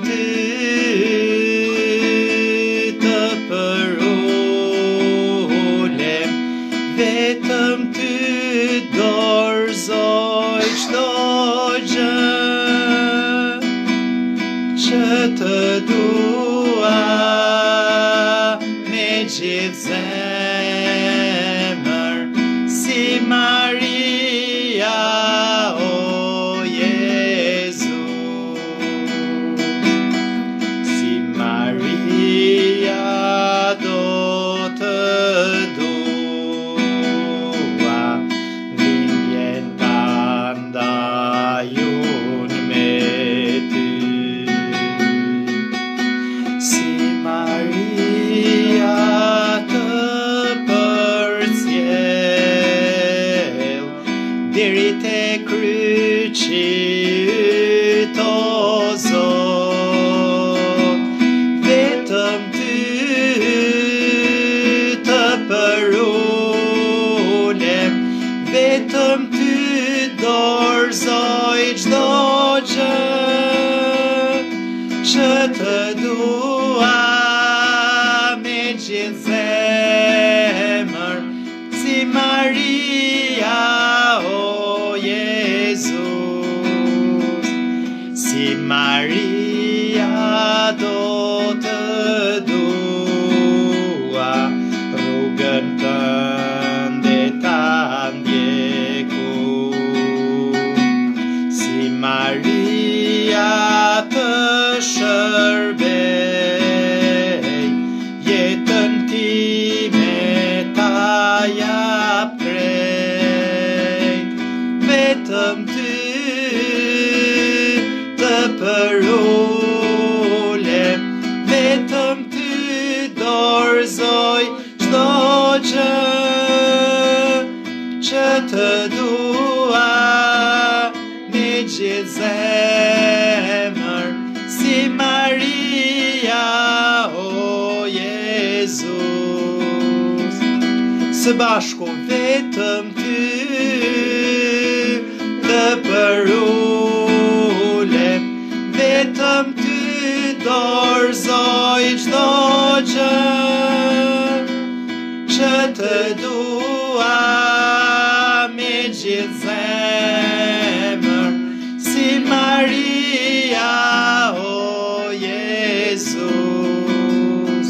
ty të përulem, vetëm ty dorëzoj çdo gjë, që të dua me gjithë zemër, si Maria, o Jezu. Si Maria do të dua, linjen ta ndajun me ty. Si Maria të përcjell deri te kryqi yt, o Zot, vetëm ty të përulem, vetëm ty dorëzoj çdo gjë, që të dua me gjithë zemër, si Maria, o Jezus. Si Maria do të dua, rrugën tënde ta ndjeku. Si Maria të shërbej, jetën time ta jap krejt, vetëm ty të përulem, vetëm ty dorëzoj çdo gjë, që të dua me gjithë zemër, si Maria, o Jezus. Së bashku vetëm ty të përulem, vetëm ty dorëzoj çdo gjë, që të dua me gjithë zemër, si Maria, o Jezus.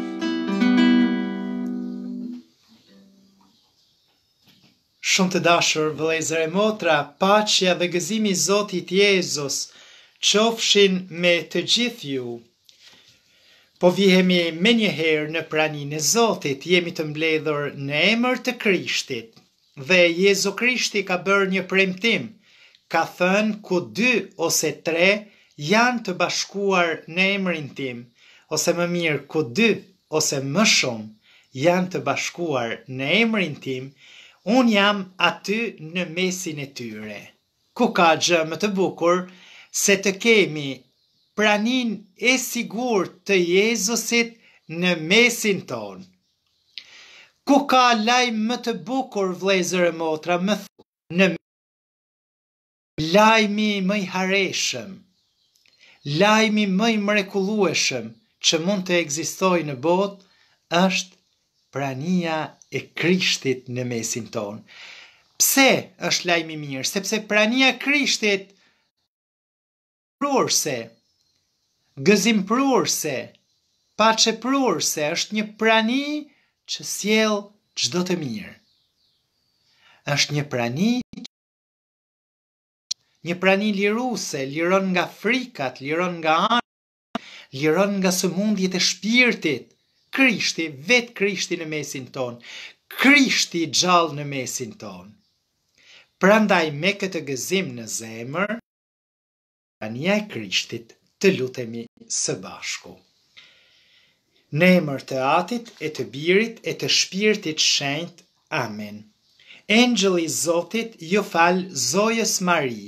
Shumë të dashur vëllezër e motra, paqja dhe gëzimi i Zotit Jezus qofshin me të gjithë ju. Po vihemi me njëherë në praninë e Zotit, jemi të mbledhur në emër të Krishtit, dhe Jezu Krishti ka bërë një premtim, ka thënë ku 2 ose 3 janë të bashkuar në emrin tim, ose më mirë ku 2 ose më shumë janë të bashkuar në emrin tim, unë jam aty në mesin e tyre. Ku ka gjë më të bukur se të kemi pranin e sigurt të Jezusit në mesin ton. Ku ka lajm më të bukur vëllezër e motra, më në lajmi më i hareshëm, lajmi më i mrekullueshëm që mund të ekzistojë në botë është prania e Krishtit në mesin ton. Pse është lajmi mirë? Sepse prania e Krishtit prurse, gëzimprurse, paqeprurse, është një prani që sjell çdo të mirë. Është një prani liruese, liron nga frikat, liron nga anët, liron nga sëmundjet e shpirtit. Krishti, vetë Krishti në mesin ton, Krishti gjallë në mesin ton. Prandaj me këtë gëzim në zemër, prania e Krishtit të lutemi së bashku. Në emër të Atit e të Birit e të Shpirtit Shenjt. Amen. Engjëlli i Zotit ju fal zojës Mari.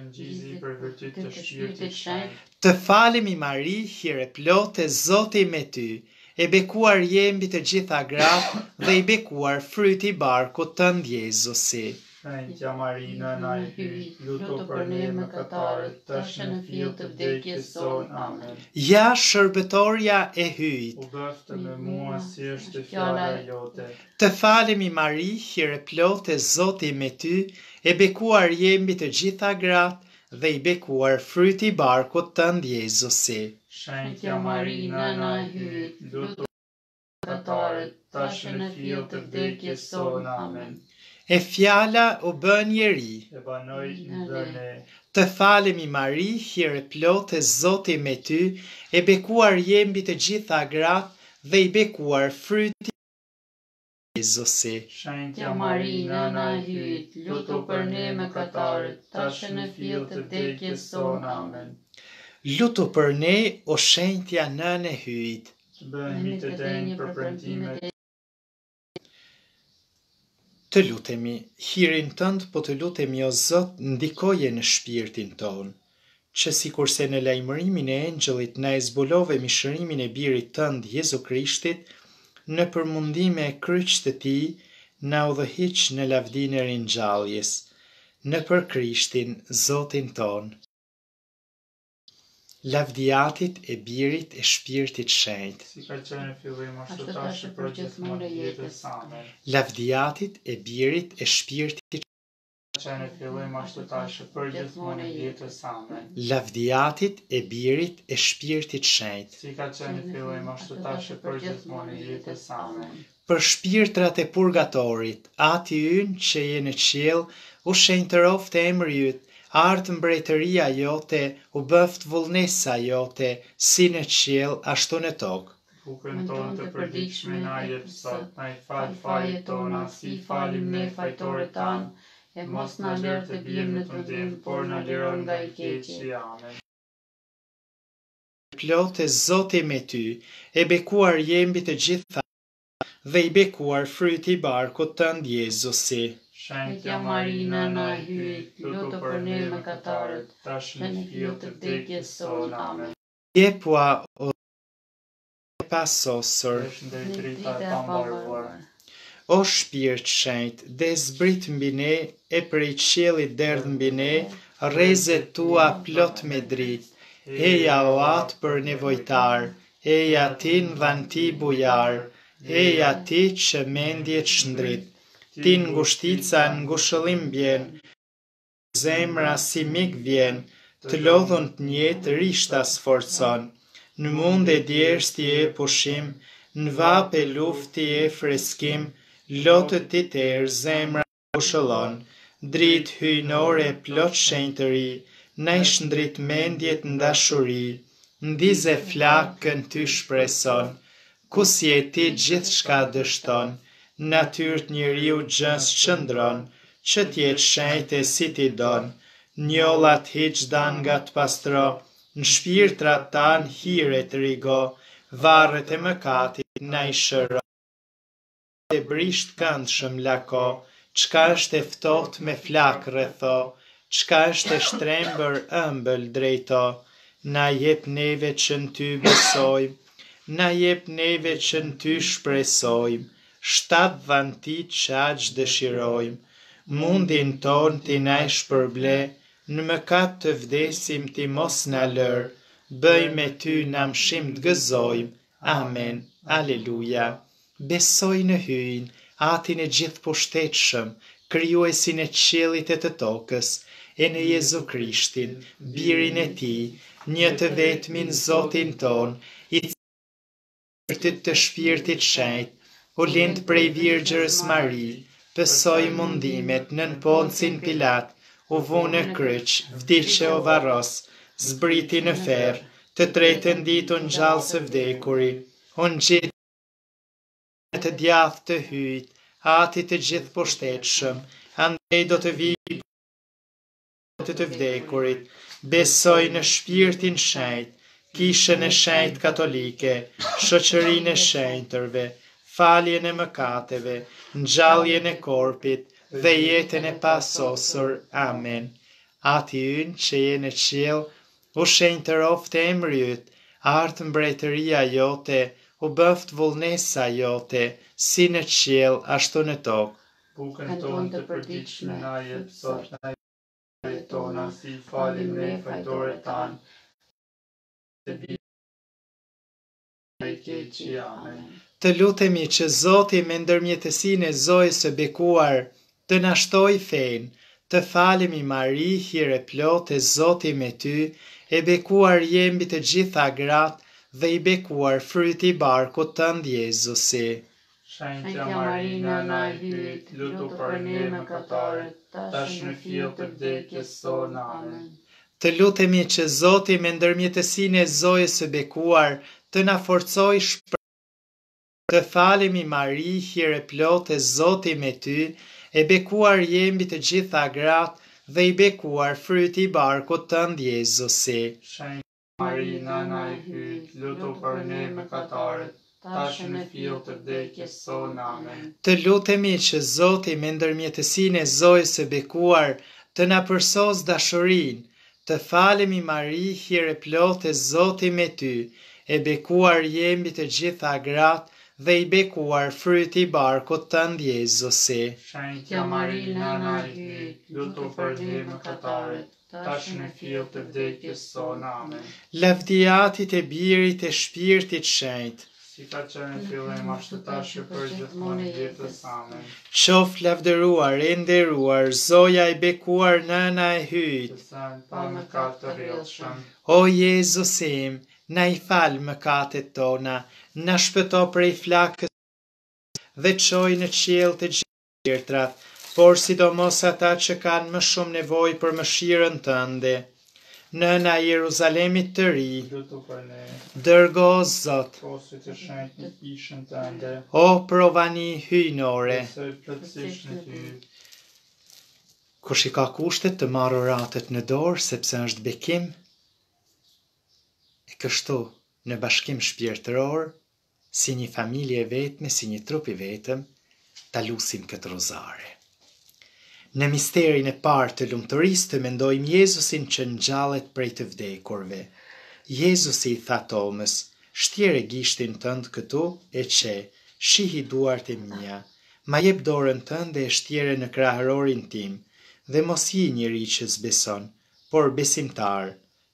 Të falemi Mari, hire plotë, Zoti me ty. E bekuar je mbi të gjitha gratë dhe i bekuar fryti i barkut tënd Jezusi. Shenja Marina na i hyjt, luto për ne mëkatarët, tash në fill të vdekjes son. Amen. Ja shërbëtorja e hyjt. U bëftë me mua si është fjala jote. Të falemi Mari, hire plotë e Zoti me ty, e bekuar jemi të gjitha gratë dhe i bekuar fryti i barkut tënd Jezusi. Shenja Marina na i hyjt, luto për mëkatarët, tash në fill të vdekjes son. Amen. E fjala u bën njeri. E banoi dhe ne. Të falemi Mari, hire plotë e Zoti me ty, e bekuar jemi të gjitha gratë dhe i bekuar fryti i Jezusi. Shenja Marina na i hyjt, luto për ne mëkatarët, tash në fill të vdekjes son. Amen. Lutu për ne, o shenjtja nënë e hyjt. Të bëhemi të denjë për premtimet e Të lutemi, hirin tënd, po të lutemi o Zot, ndikoje në shpirtin ton, që si kurse në lajmërimin e engjëllit na e zbulove mishërimin e birit tënd Jezu Krishtit, në përmundime e kryq të ti, na udhëhiq në lavdin e ringjalljes, në për Krishtin, Zotin ton. Lavdiatit e birit e shpirtit shenjt. si ka qenë në fillim, ashtu tash e për gjithmonë e jetës. Amen. Lavdiatit e birit e shpirtit Ka qenë në fillim, ashtu tash e për gjithmonë e jetës. Amen. Lavdiatit e birit e shpirtit shenjt. Si ka qenë në fillim, ashtu tash e për gjithmonë e jetës. Amen. Për shpirtrat e purgatorit, ati ynë që je në qiell, u shenjtëroft emri yt, ardë mbretëria jote, u bëft vullnesa jote, si në qiell ashtu në tokë. Bukën tonë të përditshme na jep sot, na i fal fajet tona, si falim ne fajtorët tanë, e mos na lër të bijmë në tundim, por na liron nga i keqi. Amen. Plotë e Zoti me ty, e bekuar jemi të gjitha dhe i bekuar fryti i barkut tënd Jezusi. Shenjtja Marina na i hyjt, luto për ne mëkatarët, tash në fill të vdekjes son. Amen. Jepua o pasosur, Shëndet drita e pambaruar. o shpirt shenjt, dhe zbrit mbi ne, e prej qiellit derdh mbi ne, rrezet tua plot me dritë. Eja o atë për nevojtar, eja ti në dhan ti bujar, eja ti që mendjet shndrit. Ti ngushtica në ngushëllim bjen, zemra si mik vjen, të lodhun të njetë rishta sforcon. Në mund e djerës ti e pushim, në vap e luft ti e freskim, lotët ti terë zemra ngushëllon. Drit hyjnore plot shenjtëri, na i shndrit mendjet në dashuri, ndize flakën ty shpreson, ku si e ti gjithë shka dështon, natyrt njeriu gjës qëndron, që t'jetë shenjtë e si ti don, njollat hiq dan nga t'pastro, në shpirtrat tan hire të rigo, varret e mëkatit na i shëro. E brisht këndshëm lako, çka është e ftohtë me flak rretho, çka është e shtrembër ëmbël drejto, na jep neve që në ty besojmë, na jep neve që në ty shpresojmë, shtatë dhanti që aq dëshirojmë, mundin ton ti na e shpërble, në mëkat të vdesim ti mos na lër, bëj me ty na mshim të gëzojmë. Amen. Aleluja. Besoj në hyjin, atin e gjithë pushtetshëm, krijuesin e qiellit e të tokës, e në Jezu Krishtin, birin e tij, një të vetmin Zotin ton, i cili të shpirtit shenjt, u lind prej Virgjërës Mari, pësoi mundimet nën Poncin Pilat, u vu në kryq, vdiqe o varros, zbriti në ferr, të tretën ditë u ngjall së vdekuri, u ngjit të djathtë të hyjt, ati të gjithë pushtetshëm, andej do të vijë të vdekurit. Besoj në shpirtin shenjt, kishën e shenjt katolike, shoqërinë e shenjtërve, faljen e mëkateve, ngjalljen e korpit dhe jetën e pasosur. Amen. Ati ynë që je në qiell, u shenjtëroft emri yt, art mbretëria jote, u bëft vullnesa jote, si në qiell ashtu në tokë. Bukën tonë të përditshme na jep sot na jetën tona, si falim ne fajtorët tanë, të bijmë në keqi. Amen. Të lutemi që Zoti me ndërmjetësinë e Zojës së bekuar të na shtoj fenë, të falemi Mari, hire plotë, Zoti me ty, e bekuar je mbi të gjitha gratë dhe i bekuar fryti i barkut tënd Jezusi. Shenjtja Marina, na e hyrit, lutu për ne mëkatarët, tash në fill të vdekjes sonë. Amen. Të lutemi që Zoti me ndërmjetësinë e Zojës së bekuar të na forcoj shpërblimin. Të falemi Mari, hire plotë, Zoti me ty, e bekuar je mbi të gjitha gratë dhe i bekuar fryti i barkut tënd Jezusi. Shenjtja Marina, na e hyrit, lutu për ne mëkatarët, tash në fill të vdekjes sonë. Amen. Të lutemi që Zoti me ndërmjetësinë e Zojës së bekuar të na përsos dashurinë. Të falemi Mari, hire plotë, Zoti me ty, e bekuar je mbi të gjitha gratë dhe i bekuar fryti i barkut tënd Jezusi. Shenjtja Marina, na e hyrit, lutu për ne mëkatarët, tash në fill të vdekjes sonë. Amen. Lavdiatit e Birit e Shpirtit Shenjtë, si ka qenë në fillim, ashtu tash e përgjithmonë e jetës. Amen. qof lavdëruar e nderuar Zoja e bekuar nëna e hyjt. Të thënë pa mëkat të rrjedhshëm. O Jezus im, na i fal mëkatet tona, na shpëto prej flakës dhe çoj në qiell të gjithërat, por sidomos ata që kanë më shumë nevojë për mëshirën tënde. Nëna e Jeruzalemit të ri, Lutu për ne. dërgo Zot, Kosit të shenjtë në kishën tënde. o provani hyjnore. Besoj plotësisht në ty. Kush i ka kushtet të marrë oratët në dorë sepse është bekim, e kështu në bashkim shpirtëror, si një familje e vetme, si një trup i vetëm, ta lusim këtë rozare. Në misterin e parë të lumturisë të mendojmë Jezusin që ngjallet prej të vdekurve. Jezusi i tha Tomës, shtjere gishtin tënd këtu e qe, shihi duart e mia, ma jep dorën tënde e shtjere në krahërorin tim, dhe mos je njeri që zbeson, por besimtar.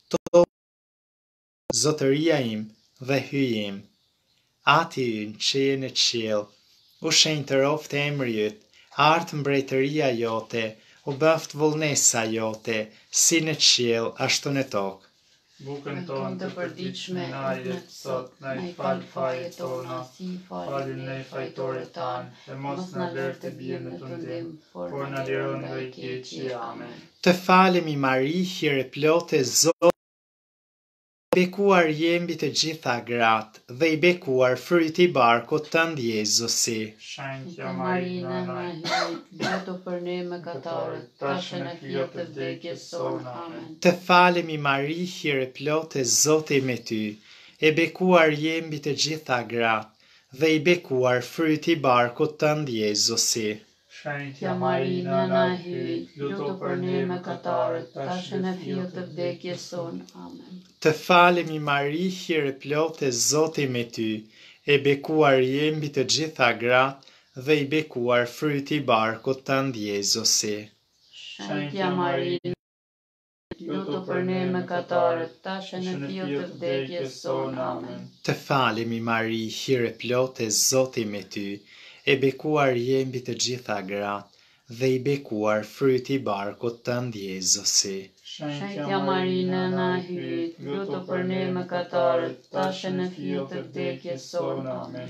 Zotëria im dhe hyjim. Ati ynë që je në qiell, u shenjtëroft emri yt, artë mbretëria jote, u bëft vullnesa jote, si në qiell ashtu në tokë. Bukën tonë të përditshme na jep sot, na i fal fajet tona, si falim ne fajtorët tanë, dhe mos na lër të bijmë në tundim, por na liro nga i keqi. Amen. Të falemi Mari, hire plotë, Zoti bekuar je mbi të gjitha gratë dhe i bekuar fryti i barkut tënd Jezusi. Shenjtja Marina, na e hyrit, lutu për ne mëkatarët, tash në fill të vdekjes sonë. Amen. Të falemi Mari, hire plotë, Zoti me ty, e bekuar je mbi të gjitha gratë dhe i bekuar fryti i barkut tënd Jezusi. Shenjtja Marina, na e hyrit, lutu për ne mëkatarët, tash në fill të vdekjes sonë. Amen. Të falemi Mari, hire plotë, Zoti me ty, e bekuar je mbi të gjitha gratë dhe i bekuar fryti i barkut tënd Jezusi. Shenjtja Marina, lutu për ne mëkatarët, tash në fill të vdekjes sonë. Amen. Të falemi Mari, hire plotë, Zoti me ty, e bekuar je mbi të gjitha gratë dhe i bekuar fryti i barkut tënd Jezusi. Shenjtja Marina, na e hyrit, lutu për ne mëkatarët, tash në fill të vdekjes sonë. Amen.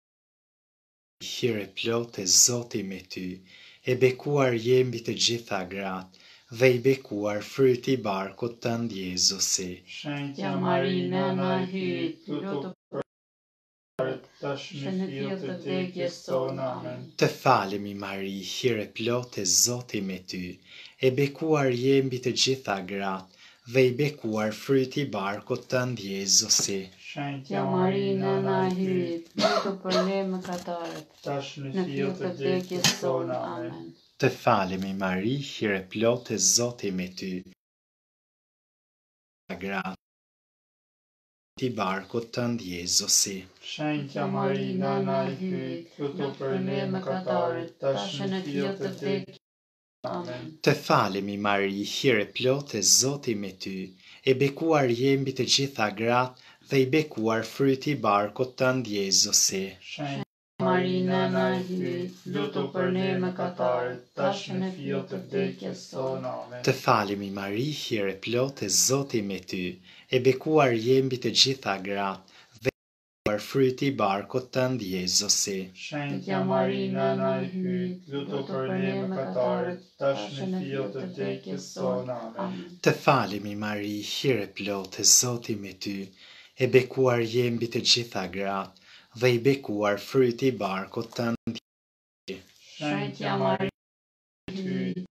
Hire plotë, Zoti me ty, e bekuar je mbi të gjitha gratë dhe i bekuar fryti i barkut tënd Jezusi. Shenjtja Marina, na e hyrit, lutu për tash në fill të vdekjes sonë. Amen. Të falemi Mari, hire plotë, Zoti me ty, e bekuar je mbi të gjitha gratë dhe i bekuar fryti i barkut tënd Jezusi. Shenjtja Marina, na e hyrit, lutu për ne mëkatarët, tash në fill të vdekjes sonë. Amen. Të falemi Mari, hire plotë, Zoti me ty, gratë i barkut tënd Jezusi. Shenjtja Mari, nëna e hyjt, lutu për ne mëkatarët, tash në fillë të vdekjes. Amen. Të falemi Mari, hire plotë, Zoti me ty, e bekuar je mbi të gjitha gratë dhe i bekuar fryti i barkut tënd Jezusi. Shenjtja Mari, nëna e hyjt, lutu për ne mëkatarët, tash në fillë të vdekjes sonë. Amen. Të falemi Mari, hire plotë, Zoti me ty, e bekuar je mbi të gjitha gratë dhe i bekuar fryti i barkut tënd Jezusi. Shenjtja Mari, nëna e hyjt, lutu për ne mëkatarët, tash në fillë të vdekjes sonë. Amen. Të falemi Mari, hire plotë, Zoti me ty, e bekuar je mbi të gjitha gratë dhe i bekuar fryti i barkut tënd. Shenjtja Mari, hyjt,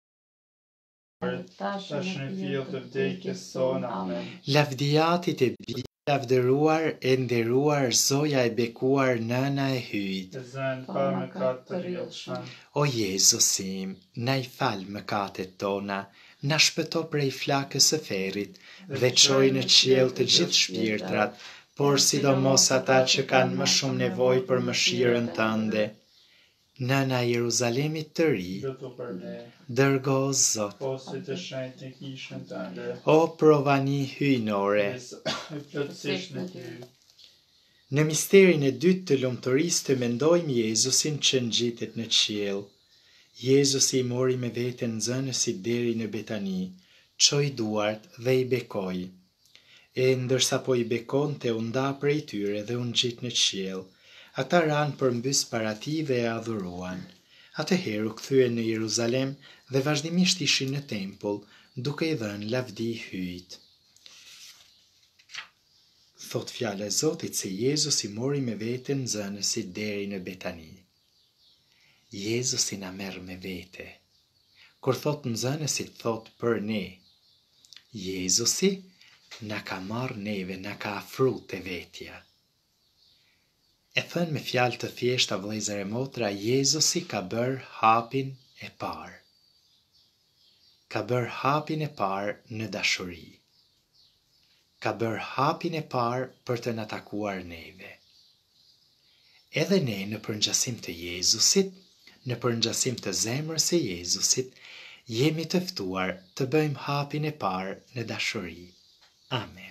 tash në fillë të vdekjes sonë. Amen. Lavdiatit e bi, lavdëruar e nderuar Zoja e bekuar nëna e hyjt. Të zënë pa mëkat të rrjedhshëm. O Jezusi im, na i fal mëkatet tona, na shpëto prej flakës së ferrit dhe çoj në qiell të gjithë shpirtrat, por sidomos ata që kanë më shumë nevojë për mëshirën tënde. Nëna e Jeruzalemit të ri, Lutu për ne, dërgo Zot. posi të shenjtë në kishën tënde, O provani hyjnore, e plotësisht në ty. në misterin e dytë të lumturisë të mendojmë Jezusin që ngjitet në qiell. Jezusi i mori me veten nxënësit deri në Betani, çoi duart dhe i bekoi. E ndërsa po i bekonte u nda prej tyre dhe u ngjit në qiell. Ata ranë përmbys para tij dhe e adhuruan. Atëherë u kthyen në Jeruzalem dhe vazhdimisht ishin në tempull, duke i dhënë lavdi hyjt. Thot fjala e Zotit se Jezusi mori me veten nxënësit deri në Betani. Jezusi na merr me vete. Kur thot nxënësit, thot për ne. Jezusi na ka marrë neve, na ka afru te vetja. E thënë me fjalë të thjeshta vëllezër e motra, Jezusi ka bërë hapin e parë. Ka bërë hapin e parë në dashuri. Ka bërë hapin e parë për të na takuar neve. Edhe ne në përngjasim të Jezusit, në përngjasim të zemrës së Jezusit, jemi të ftuar të bëjmë hapin e parë në dashuri. Amen.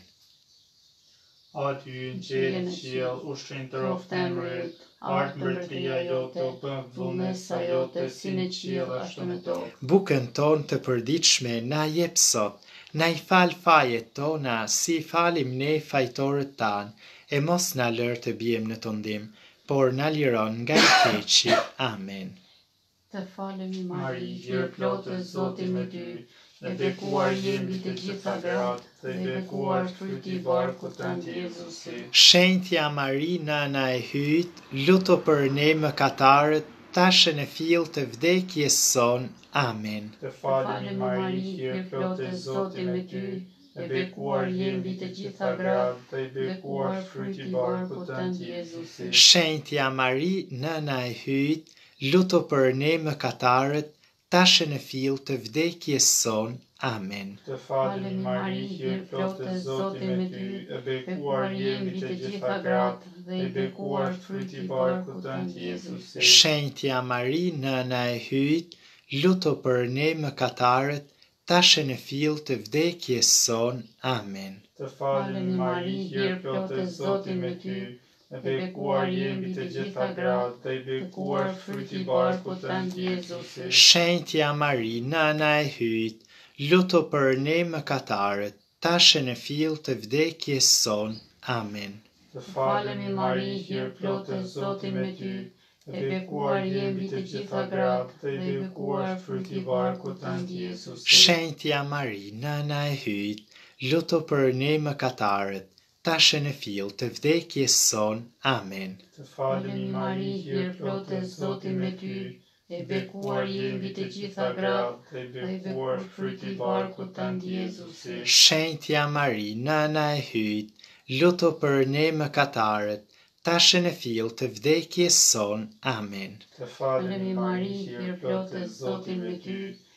Aty në qiell, qiell, ushtrinë të rroftë emrit, art mbretëria jote, bën vullnesa jote, si në qiell ashtu në tokë. Bukën tonë të përditshme na jep sot, na i fal fajet tona, si i falim ne fajtorët tanë, e mos na lër të bijem në tundim, por na liron nga i keqi. Amen. Të falemi Mari, hir plotë, Zoti me ty, e bekuar je mbi të gjitha gratë, dhe i bekuar fryti i barkut tënd Jezusi. Shenjtja Mari, nëna e hyjt, lutu për ne mëkatarët, tash në fill të vdekjes son. Amen. Të falemi Mari, hir plotë, Zoti me ty, e bekuar je mbi të gjitha gratë, dhe i bekuar fryti i barkut tënd Jezusi. Shenjtja Mari, nëna e hyjt, lutu për ne mëkatarët, tash në fill të vdekjes son. Amen. Të falemi Mari, hir plotë, Zoti me ty, e bekuar je mbi të gjitha gratë, dhe i bekuar fryti i barkut tënd Jezusi. Shenjtja Mari, nëna e hyjt, lutu për ne mëkatarët, tash në fill të vdekjes son. Amen. Të falemi Mari, hir plotë, Zoti me ty, e bekuar je mbi të gjitha gratë, dhe i bekuar fryti i barkut tënd Jezusi. Shenjtja Mari, nëna e hyjt, lutu për ne mëkatarët, tash në fill të vdekjes son. Amen. Të falemi Mari, hir plotë, Zoti me ty, e bekuar je mbi të gjitha gratë, dhe i bekuar fryti i barkut tënd Jezusi. Shenjtja Mari, nëna e hyjt, lutu për ne mëkatarët, tash në fill të vdekjes son. Amen. Të falemi Mari, hir plotë, Zoti me ty, e bekuar je mbi të gjitha gratë, dhe i bekuar fryti i barkut tënd Jezusi. Shenjtja Mari, nëna e hyjt, lutu për ne mëkatarët, tash në fill të vdekjes son. Amen. Të falemi Mari, hir plotë, Zoti me ty,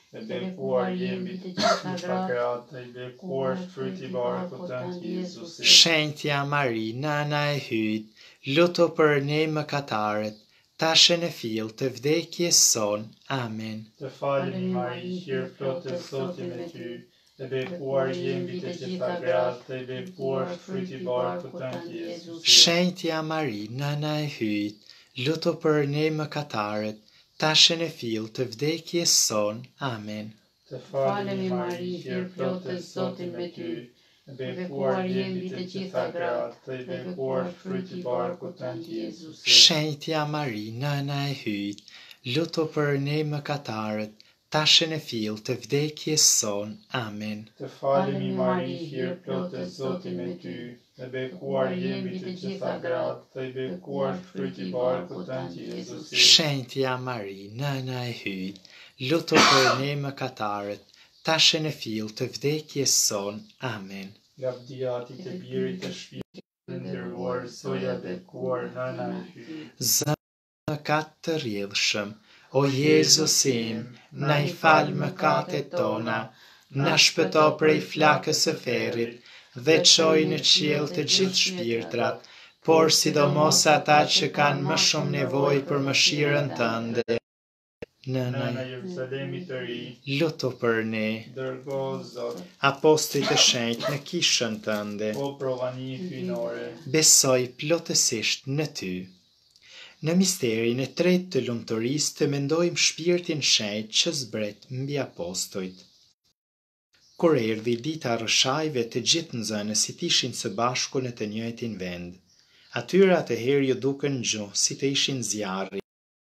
e bekuar jemi të gjitha gratë, i bekuar është fryti i barkut tënd, Jezusi. Shenjtja Mari, nana e hyjt, luto për ne mëkatarët, tash në fill të vdekjes son. Amen. Të falemi Mari, hir plotë Zoti me ty, e bekuar jemi të gjitha gratë, i bekuar është fryti i barkut tënd, Jezusi. Shenjtja Mari, nana e hyjt, luto për ne mëkatarët, tash në fill të vdekjes son. Amen. Të falemi Mari, hir plotë Zoti me ty, e bekuar jemi të gjitha gratë, i bekuar është fryti i barkut tënd, Jezusi. Shenjtja Mari, nana e hyjt, luto për ne mëkatarët, tash në fill të vdekjes son. Amen. Të falemi Mari, hir plotë Zoti me ty, e bekuar jemi të gjitha gratë, i bekuar është fryti i barkut tënd, Jezusi. Shenjtja Mari, nana e hyjt, luto për ne mëkatarët, tash në fill të vdekjes son. Amen. Lavdia Atit të Birit të Shpirtit të nderuar, soja bekuar nëna e hyjt. Zë mëkat të rrjedhshëm, o Jezus im, na i fal mëkatet tona, na shpëto prej flakës së ferrit, dhe çoj në qiell të gjithë shpirtrat, por sidomos ata që kanë më shumë nevojë për mëshirën tënde. Nëna Nëna e Jerusalemit të ri, luto për ne. dërgo Zot, Apostujt e shenjtë në kishën tënde, o provani hyjnore. besoj plotësisht në ty. Në misterin e tretë të lumturisë të mendojmë shpirtin shenjtë që zbret mbi apostujt. Kur erdhi dita e rrëshajve, të gjithë nxënësit ishin së bashku në të njëjtin vend. Atyre atëherë ju dukën gjuhë si të ishin zjarri.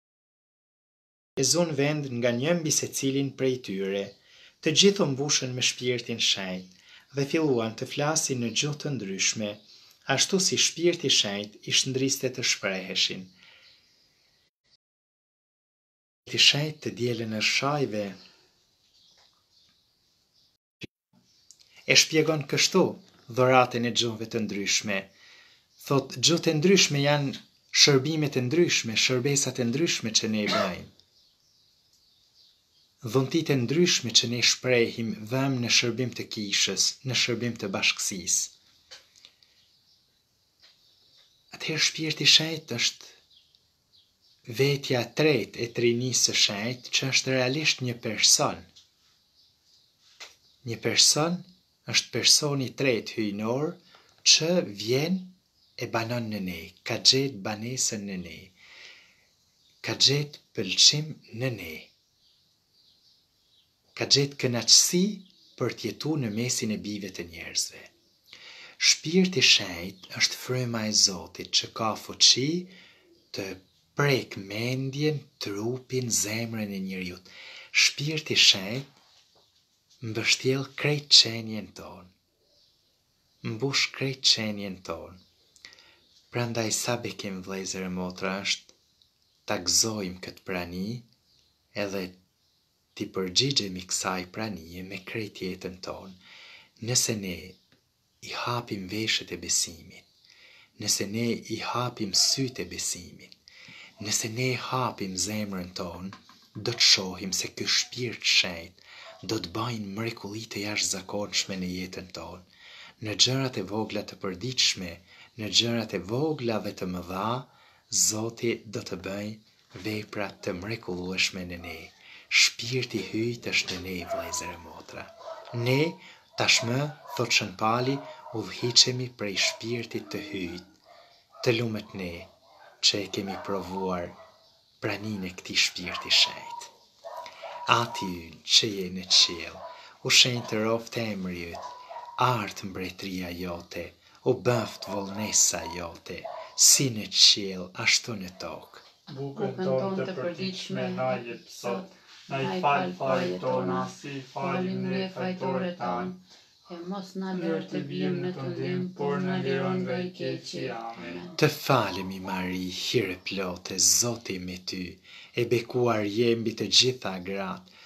E zon vend nga një mbi secilin prej tyre. Të gjithë u mbushën me shpirtin shenjtë dhe filluan të flasin në gjuhë të ndryshme, ashtu si shpirti shenjtë i shndriste të shpreheshin. Shpirti shenjtë të dielën e rrshajve e shpjegon kështu dhuratën e gjuhëve të ndryshme. Thot, gjuhët e ndryshme janë shërbimet e ndryshme, shërbesat e ndryshme që ne bëjmë. Dhuntit e ndryshme që ne shprehim vëm në shërbim të kishës, në shërbim të bashkësisë. Atëherë shpirti shenjtë është vetja e tretë e Trinisë së Shenjtë, që është realisht një person. Një person është personi i tretë hyjnor që vjen e banon në ne, ka gjetë banesën në ne, ka gjetë pëlqim në ne, ka gjetë kënaqësi për t'jetu në mesin e bijve të njerëzve. Shpirti shenjtë është fryma e Zotit që ka fuqi të prek mendjen, trupin, zemrën e njeriut. Shpirti shenjtë mbështjell krejt qenjen tonë, mbush krejt qenjen tonë. Prandaj sa bekim vëllezër e motra është ta gëzojmë këtë prani edhe t'i përgjigjemi kësaj pranie me krejt jetën tonë. Nëse ne i hapim veshët e besimit, nëse ne i hapim sytë e besimit, nëse ne i hapim zemrën tonë, do të shohim se ky shpirt shenjtë do të bëjnë mrekulli të jashtëzakonshme në jetën tonë. Në gjërat e vogla të përditshme, në gjërat e vogla dhe të mëdha, Zoti do të bëjë vepra të mrekullueshme në ne. Shpirti hyjt është në ne, vëllezër e motra. Ne tashmë, thot Shën Pali, udhhiqemi prej shpirtit të hyjt. Të lumet ne që e kemi provuar praninë e këtij shpirti shenjtë. Ati ynë që je në qiell, u shenjtëroft emri yt, art mbretëria jote, u bëft vullnesa jote, si në qiell ashtu në tokë. Bukën tonë të përditshme na jep sot, na i fal fajt tona, si falim ne fajtorët tanë, e mos na lër lër të bijmë në të ndim, por na liron nga i keqi. Amen. Të falemi Mari, hire plote, Zoti me ty, e bekuar je mbi të gjitha gratë,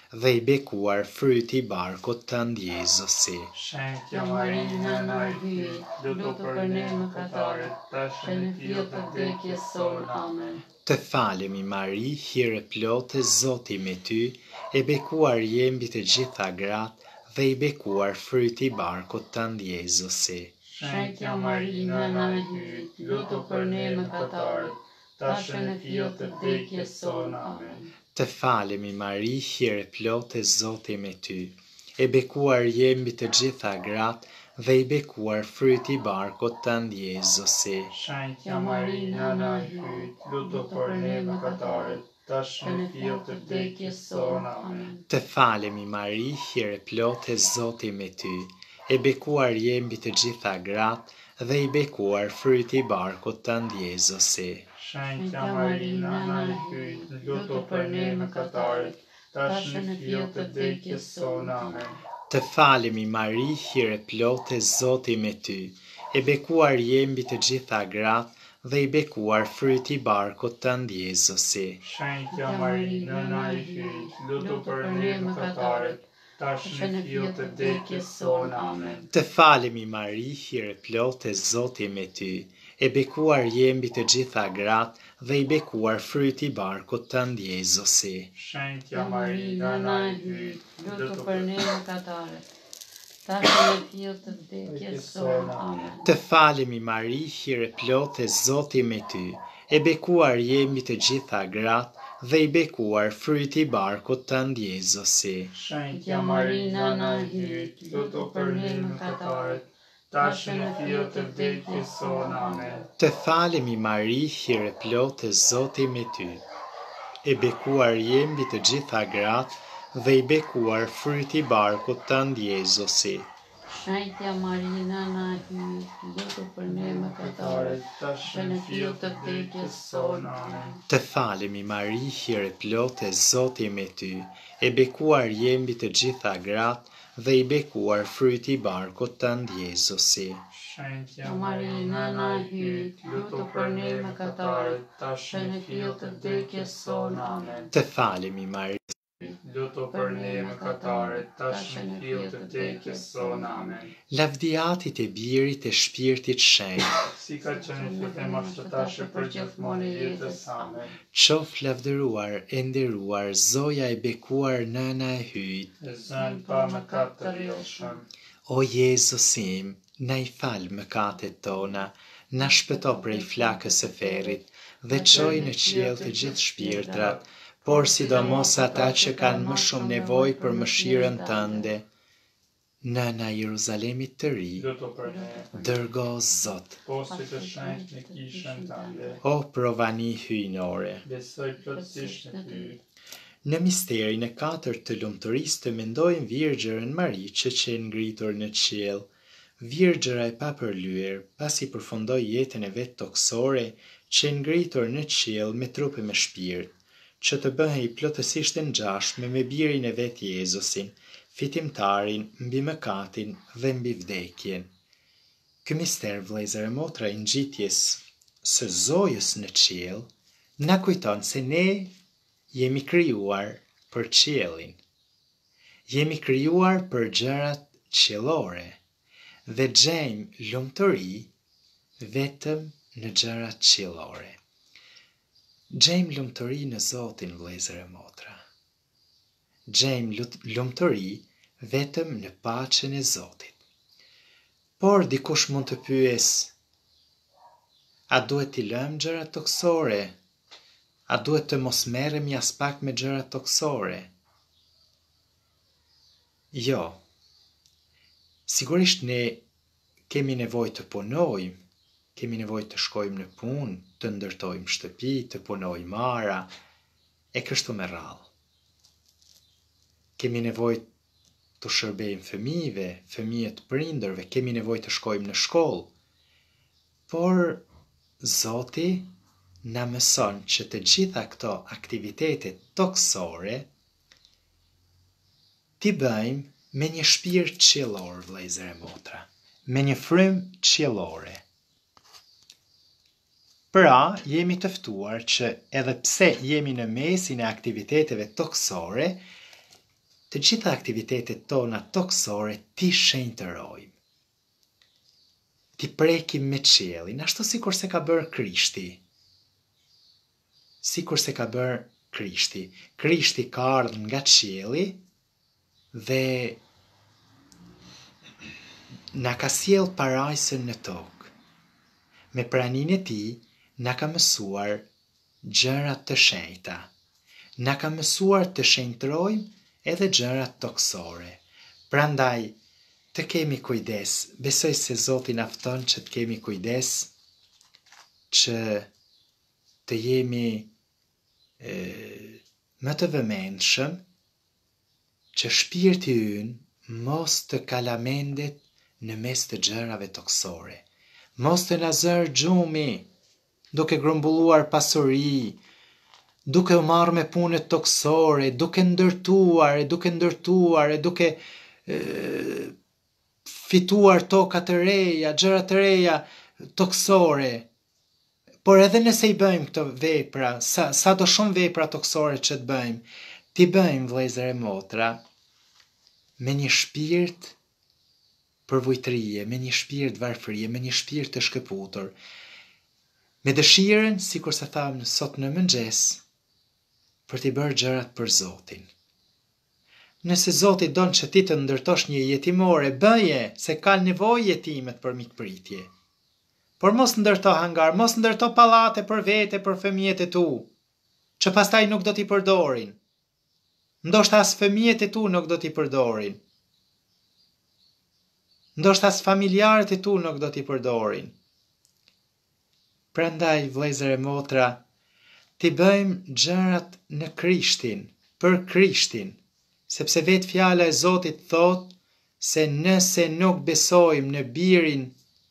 dhe i bekuar fryti i barkut tënd Jezusi. Shenjtja Maria, nëna e hyjit, lutu për ne mëkatarit, tash e në fillë të vdekjes sonë. Amen. Të falemi Mari, hire plotë, Zoti me ty, e bekuar je mbi të gjitha gratë, dhe i bekuar fryti i barkut tënd Jezusi. Shenjtja Maria, nëna e hyjit, lutu për ne mëkatarit, tash e në fillë të vdekjes sonë. Amen. Të falemi Mari, hire plotë, Zoti me ty, e bekuar je mbi të gjitha gratë, dhe i bekuar fryti i barkut tënd Jezusi. Shenjtja Maria, nëna e hyjit, lutu për ne mëkatarit, tash e në fillë të vdekjes sonë. Amen. Të falemi Mari, hire plotë, Zoti me ty, e bekuar je mbi të gjitha gratë, dhe i bekuar fryti i barkut tënd Jezusi. Shenjtja Maria, nëna e hyjit, lutu për ne mëkatarit, tash në fillë të vdekjes sonë. Amen. Të falemi Mari, hire plotë, Zoti me ty, e bekuar je mbi të gjitha gratë, dhe i bekuar fryti i barkut tënd Jezusi. Shenjtja Maria, nëna e hyjit, lutu për ne mëkatarit, tash në fillë të vdekjes sonë. Amen. Të falemi Mari, hire plotë, Zoti me ty, e bekuar je mbi të gjitha gratë, dhe i bekuar fryti i barkut tënd Jezusi. Shenjtja Maria, nëna e hyjit, lutu për ne mëkatarit, tash në fillë të vdekjes sonë. Amen. Të falemi Mari, hire plotë, Zoti me ty, e bekuar je mbi të gjitha gratë, dhe i bekuar fryti i barkut tënd Jezusi. Shenjtja Maria, nëna e hyjit, lutu për ne mëkatarit, tash në fillë të vdekjes sonë. Amen. Të falemi Mari, hire plotë, Zoti me ty, e bekuar je mbi të gjitha gratë, dhe i bekuar fryti i barkut tënd Jezusi. Shenjtja Maria, nëna e hyjit, lutu për ne mëkatarit, tash në fillë të vdekjes sonë. Amen. Të falemi Mari, hire plotë, Zoti me ty, e bekuar je mbi të gjitha gratë, dhe i bekuar fryti i barkut tënd Jezusi. Shenjtja Maria, nëna e hyjit, lutu për ne mëkatarit, tash në fillë të vdekjes sonë. Amen. Të falemi Mari, lutu për ne mëkatarit, tash në fillë të vdekjes sonë. Amen. lavdiatit e Birit e Shpirtit Shenjtë, Si ka qenë fillim e mashtëtashe për gjithmonë e jetës. Amen. qof lavdëruar e nderuar Zoja e bekuar nëna e hyjit. E zënë pa mëkat të rrjedhshëm. O Jezusim, na i fal mëkatet tona, na shpëto prej flakës së ferrit, dhe çoj në qiell të gjithë shpirtrat, por sidomos ata që kanë më shumë nevojë për mëshirën tënde. Nëna e Jeruzalemit të ri, Lutu për ne. dërgo Zot. Posti të shenjtë në kishën tënde. O provani hyjnore. Besoj plotësisht në ty. Në misterin e 4 të lumturisë të mendojmë Virgjërën Mari që qenë ngritur në qiell. Virgjëra e papërlyer, pasi përfundoi jetën e vet toksore, qenë ngritur në qiell me trup e me shpirt, që të bëhej plotësisht e ngjashme me birin e vet Jezusin, fitimtarin mbi mëkatin dhe mbi vdekjen. Ky mister, vëllezër e motra, i ngjitjes së Zojës në qiell, na kujton se ne jemi krijuar për qiellin. Jemi krijuar për gjërat qiellore dhe gjejmë lumturi vetëm në gjërat qiellore. Gjejmë lumturi në Zotin, vëllezër e motra. Gjejmë lumturi vetëm në paqen e Zotit. Por dikush mund të pyes, a duhet t'i lëmë gjërat toksore? A duhet të mos merremi as pak me gjërat toksore? Jo. Sigurisht ne kemi nevojë të punojmë, kemi nevojë të shkojmë në punë, të ndërtojmë shtëpi, të punojmë ara, e kështu me radhë. Kemi nevojë të shërbejmë fëmijëve, fëmijët prindërve, kemi nevojë të shkojmë në shkollë. Por Zoti na mëson që të gjitha këto aktivitetet toksore t'i bëjmë me një shpirt qiellor, vëllezër e motra, me një frymë qiellore. Pra, jemi të ftuar që edhe pse jemi në mesin e aktiviteteve toksore, të gjitha aktivitetet tona toksore ti shenjtërojmë. Ti prekim me qiellin, ashtu sikur se ka bërë Krishti. Sikur se ka bërë Krishti. Krishti ka ardhur nga qielli dhe na ka sjell parajsën në tokë. Me praninë e tij na ka mësuar gjërat të shenjta. Na ka mësuar të shenjtrojmë edhe gjërat toksore. Prandaj të kemi kujdes. Besoj se Zoti na fton që të kemi kujdes, që të jemi më të vëmendshëm, që shpirti ynë mos të kalamendet në mes të gjërave toksore. Mos të na zër gjumi, duke grumbulluar pasuri, duke u marrë me punët toksore, duke ndërtuar, duke fituar toka të reja, gjëra të reja toksore. Por edhe nëse i bëjmë këto vepra, sa do shumë vepra toksore që të bëjmë, ti bëjmë vëllezër e motra me një shpirt përvojtërie, me një shpirt varfërie, me një shpirt të shkëputur, me dëshirën, sikur se thamë sot në mëngjes, për t'i bërë gjërat për Zotin. Nëse Zoti don që ti të ndërtosh një jetimore, bëje, se ka nevojë jetimet për mikpritje. Por mos ndërto hangar, mos ndërto pallate për vete, për fëmijët e tu, që pastaj nuk do t'i përdorin. Ndoshta as fëmijët e tu nuk do t'i përdorin. Ndoshta as familjarët e tu nuk do t'i përdorin. Prandaj, vëllezër e motra, t'i bëjmë gjërat në Krishtin, për Krishtin, sepse vetë fjala e Zotit thot se nëse nuk besojmë në birin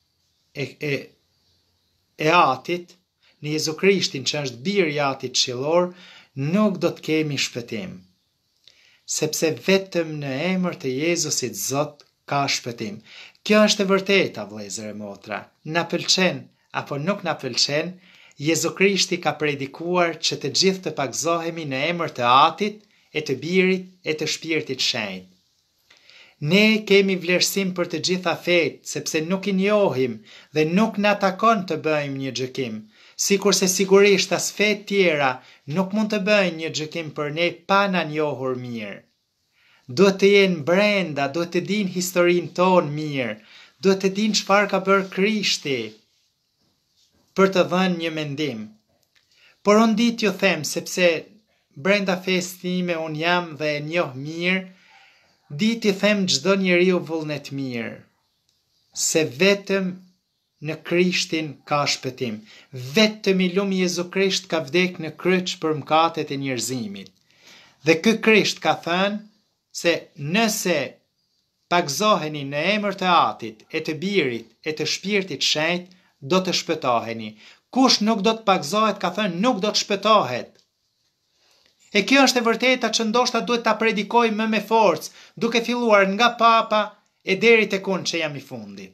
e Atit, në Jezu Krishtin që është biri i Atit qiellor, nuk do të kemi shpëtim. Sepse vetëm në emër të Jezusit Zot ka shpëtim. Kjo është e vërteta, vëllezër e motra. Na pëlqen apo nuk na pëlqen, Jezu Krishti ka predikuar që të gjithë të pagzohemi në emër të Atit, e të Birit, e të Shpirtit Shenjtë. Ne kemi vlerësim për të gjitha fetë, sepse nuk i njohim dhe nuk na takon të bëjmë një gjykim, sikur se sigurisht as fetë tjera nuk mund të bëjnë një gjykim për ne pa na njohur mirë. Duhet të jenë brenda, duhet të dinë historinë tonë mirë, duhet të dinë çfarë ka bërë Krishti për të dhënë një mendim. Por unë ditë ju them, sepse brenda fesë time unë jam dhe e njoh mirë, ditë i them çdo njeriu vullnet mirë, se vetëm në Krishtin ka shpëtim. Vetëm i lumi Jezu Krisht ka vdek në kryq për mëkatet e njerëzimit. Dhe ky Krisht ka thënë se nëse pagzoheni në emër të Atit, e të Birit, e të Shpirtit Shenjtë, do të shpëtoheni. Kush nuk do të pagzohet, ka thënë, nuk do të shpëtohet. E kjo është e vërteta që ndoshta duhet ta predikoj më me forcë, duke filluar nga Papa e deri tek unë që jam i fundit.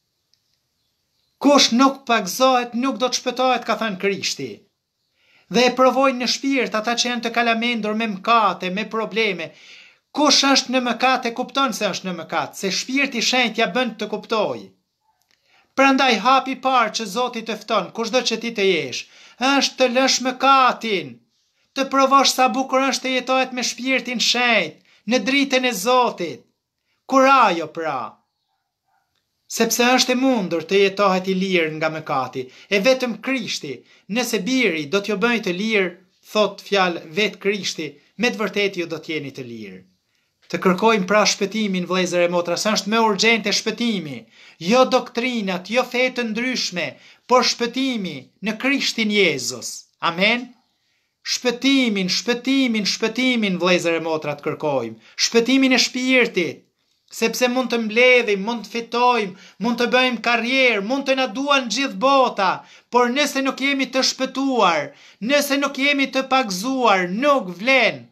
Kush nuk pagzohet, nuk do të shpëtohet, ka thënë Krishti. Dhe e provojnë në shpirt ata që janë të kalamendur me mëkate, me probleme. Kush është në mëkat e kupton se është në mëkat, se Shpirti i Shenjtë ja bën të kuptojë. Prandaj hapi i parë që Zoti të fton, kushdo që ti të jesh, është të lësh mëkatin, të provosh sa bukur është të jetohet me Shpirtin Shenjtë, në dritën e Zotit. Kurajo pra, sepse është e mundur të jetohet i lirë nga mëkati, e vetëm Krishti, nëse biri do t'ju bëjë të lirë, thot fjalë vetë Krishti, me të vërtetë ju do t'jeni të lirë. Të kërkojmë pra shpëtimin, vëllezër e motra, sa është më urgjente shpëtimi, jo doktrinat, jo fetë ndryshme, por shpëtimi në Krishtin Jezus. Amen. Shpëtimin, vëllezër e motra, të kërkojmë. Shpëtimin e shpirtit, sepse mund të mbledhim, mund të fitojmë, mund të bëjmë karrierë, mund të na duan gjithë bota, por nëse nuk jemi të shpëtuar, nëse nuk jemi të pagzuar, nuk vlen.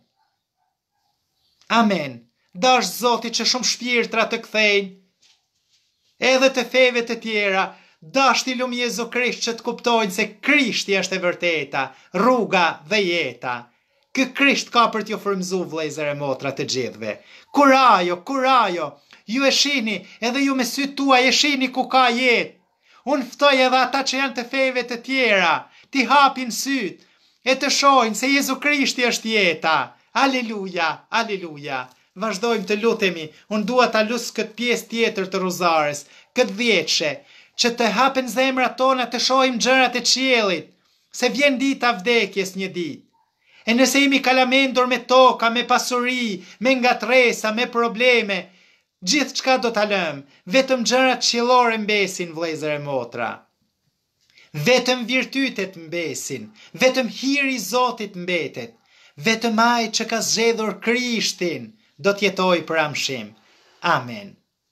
Amen. Dash Zoti që shumë shpirtra të kthejnë, edhe të feve të tjera, dash t'i lumë Jezu Krisht që të kuptojnë se Krishti është e vërteta, rruga dhe jeta. Ky Krisht ka për t'ju frymëzu vëllezër e motra të gjithëve. Kurajo, ju e shihni edhe ju me sytë tuaj e shihni ku ka jetë. Unë ftoj edhe ata që janë të feve të tjera, ti hapin sytë e të shohin se Jezu Krishti është jeta. Aleluja. Vazhdojmë të lutemi, unë dua ta lus këtë pjesë tjetër të rozares, këtë dhjetëshe, që të hapen zemrat tona të shohim gjërat e qiellit, se vjen dita vdekjes një ditë. E nëse jemi kalamendur me toka, me pasuri, me ngatresa, me probleme, gjithë çka do ta lëm, vetëm gjërat qiellore mbesin vëllezër e motra. Vetëm virtytet mbesin, vetëm hiri i Zotit mbetet, vetëm ai që ka zgjedhur Krishtin do të jetojë për amshim. Amen.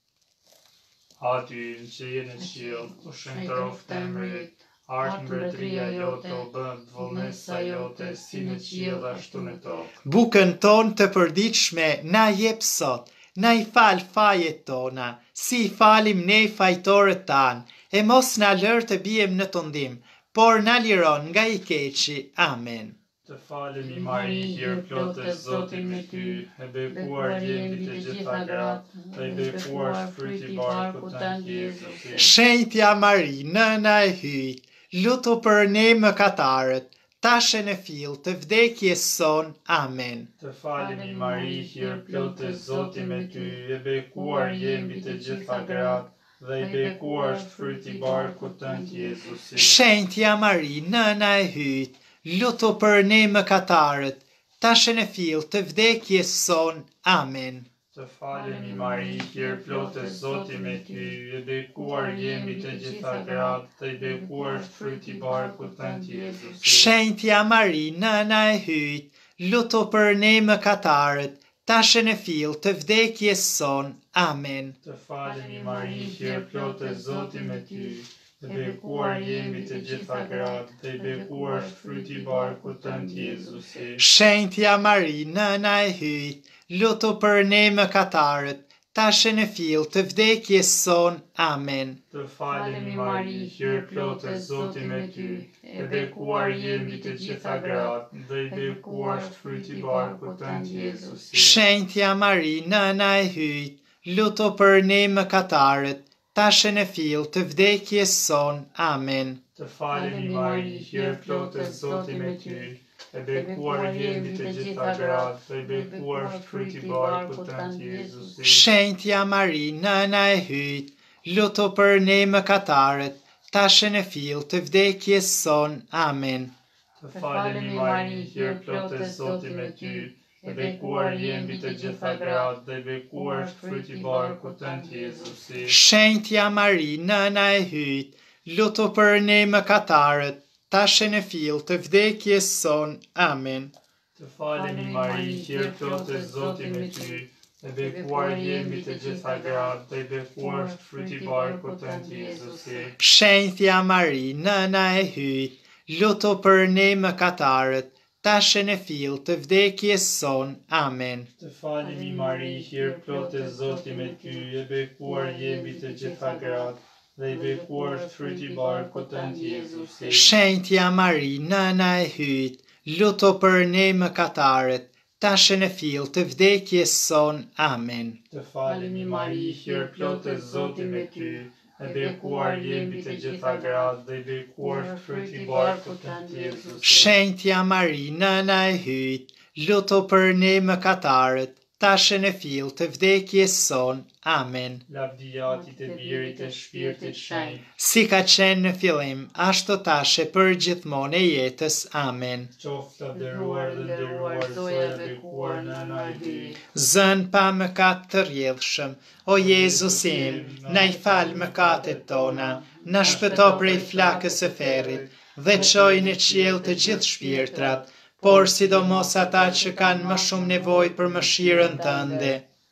Aty që je në qiell, u shëntroft emrit, art mbretëria jote u bën vullnesa jote, si në qiell ashtu në tokë. Bukën tonë të përditshme na jep sot, na i fal fajet tona, si i falim ne fajtorët tanë, e mos na lër të bijem në tundim, por na liron nga i keqi. Amen. Të falemi Mari, hir plotë Zoti me ty, e bekuar je mbi të gjitha gratë, dhe i bekuar është fryti i barkut tënd Jezusi. Shenjtja Mari, nëna e hyjt, lutu për ne mëkatarët, tash e në fill të vdekjes son. Amen. Të falemi Mari, hir plotë Zoti me ty, e bekuar je mbi të gjitha gratë, dhe i bekuar është fryti i barkut tënd Jezusi. Shenjtja Mari, nëna e hyjt, lutu për ne mëkatarët, tash e në fill të vdekjes son. Amen. Të falemi Mari, hir plotë Zoti me ty, e bekuar je mbi të gjitha gratë, dhe i bekuar është fryti i barkut tënd Jezusi. Shenjtja Mari, nëna e hyjt, lutu për ne mëkatarët, tash e në fill të vdekjes son. Amen. Të falemi Mari, hir plotë Zoti me ty, e bekuar je mbi të gjitha gratë, dhe i bekuar është fryti i barkut tënd Jezusi. Shenjtja Mari, nëna e hyjt, lutu për ne mëkatarët, tash e në fill të vdekjes son. Amen. Të falemi Mari, hir plotë Zoti me ty, e bekuar je mbi të gjitha gratë, dhe i bekuar është fryti i barkut tënd Jezusi. Shenjtja Mari, nëna e hyjt, lutu për ne mëkatarët, tash e në fill të vdekjes son. Amen. Të falemi Mari, hir plotë Zoti me ty, e bekuar je mbi të gjitha gratë, dhe i bekuar është fryti i barkut tënd Jezusi. Shenjtja Mari, nëna e hyjt, lutu për ne mëkatarët, tash e në fill të vdekjes son. Amen. Të falemi Mari, hir plotë Zoti me ty, e bekuar je mbi të gjitha gratë, dhe i bekuar është fryti i barkut tënd Jezusi. Shenjtja Mari, nëna e hyjt, lutu për ne mëkatarët, tash e në fill të vdekjes son. Amen. Të falemi Mari, hir plotë Zoti me ty, e bekuar je mbi të gjitha gratë, dhe i bekuar është fryti i barkut tënd Jezusi. Shenjtja Mari, nëna e hyjt, lutu për ne mëkatarët, tash e në fill të vdekjes son. Amen. Të falemi Mari, hir plotë Zoti me ty, e bekuar je mbi të gjitha gratë, dhe i bekuar është fryti i barkut tënd Jezusi. Shenjtja Mari, nëna e hyjt, lutu për ne mëkatarët, tash e në fill të vdekjes son. Amen. Të falemi Mari, hir plotë Zoti me ty, e bekuar je mbi të gjitha gratë, dhe i bekuar është fryti i barkut tënd Jezusi. Shenjtja Mari, nëna e hyjt, lutu për ne mëkatarët, tash e në fill të vdekjes son. Amen. Lavdia Atit e Birit e Shpirtit Shenjtë, Si ka qenë në fillim, ashtu tash e për gjithmonë e jetës. Amen. qoftë aderuar dhe nderuar Zoja e bekuar nëna e Birit. Zën pa mëkat të rjedhshëm, o Jezus im, na i fal mëkatet tona, na shpëto prej flakës së ferrit, dhe çoj në qiell të gjithë shpirtrat, por sidomos ata që kanë më shumë nevojë për mëshirën tënde.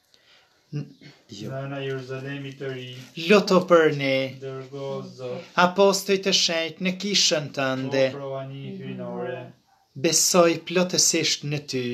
Nëna e Jeruzalemit të ri, Lutu për ne, dërgo Zot, apostoj të shenjtë në kishën tënde, o provani hyjnore. besoj plotësisht në ty.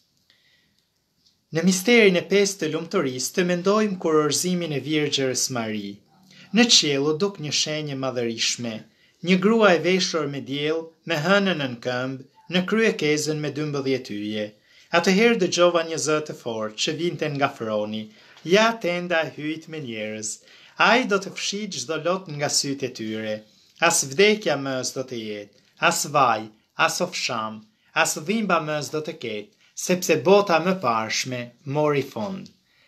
Në misterin e 5 të lumturisë të mendojmë kurorëzimin e Virgjës Mari. Në qiell u duk një shenjë madhërishme, një grua e veshur me diell, me hënën në këmbë, në kryekezën me 12 yje. Atëherë dëgjova një zë të fortë që vinte nga froni. Ja tenda e hyjt me njerëz. Ai do të fshijë çdo lot nga sytë e tyre. As vdekja më s'do të jetë, as vaj, as ofsham, as dhimbja më s'do të ketë, sepse bota më parshme mori fund.